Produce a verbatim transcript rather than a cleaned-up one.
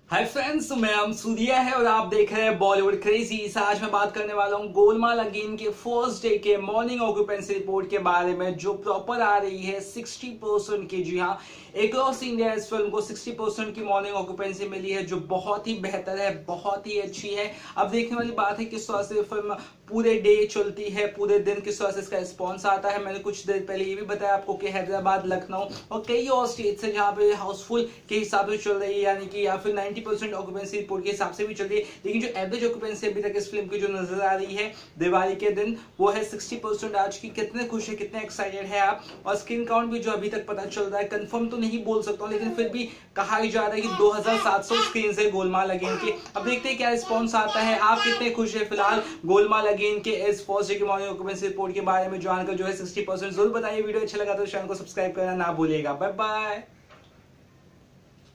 Hi friends, मैं हम सूर्या है और आप देख रहे हैं बॉलीवुड क्रेजीज। आज मैं बात करने वाला हूं गोलमाल अगेन के फर्स्ट डे के मॉर्निंग ऑक्यूपेंसी रिपोर्ट के बारे में, जो प्रॉपर आ रही है साठ परसेंट की। जी हाँ, अक्रॉस इंडिया इस फिल्म को साठ परसेंट की मॉर्निंग ऑक्यूपेंसी मिली है, जो बहुत ही बेहतर है, बहुत ही अच्छी है। अब देखने वाली बात है किस तरह से फिल्म पूरे डे चलती है, पूरे दिन किस तरह से इसका रिस्पॉन्स आता है। मैंने कुछ देर पहले ये भी बताया आपको कि हैदराबाद, लखनऊ और कई और स्टेट्स है जहां पे हाउसफुल के हिसाब से चल रही है, यानी कि या फिर नब्बे परसेंट ऑक्यूपेंसी रिपोर्ट के हिसाब से भी चल रही है। लेकिन जो एवरेज ऑक्यूपेंसी अभी तक इस फिल्म की जो नजर आ रही है दिवाली के दिन, वो है साठ परसेंट। आज की कितने खुश है, कितने एक्साइटेड है आप। और स्क्रीन काउंट भी जो अभी तक पता चल रहा है, कंफर्म तो नहीं बोल सकता हूं, लेकिन फिर भी कहा ही जा रहा है कि दो हज़ार सात सौ स्क्रीन है गोलमाल अगेन के। अब देखते हैं क्या रिस्पॉन्स आता है, आप कितने खुश है फिलहाल गोलमाल अगेन के इस फर्स्ट डे की मॉर्निंग ऑक्यूपेंसी रिपोर्ट के बारे में जानकर जो है साठ परसेंट। जरूर बताइए। वीडियो अच्छा लगा तो चैनल को सब्सक्राइब करना ना भूलिएगा। Bye bye.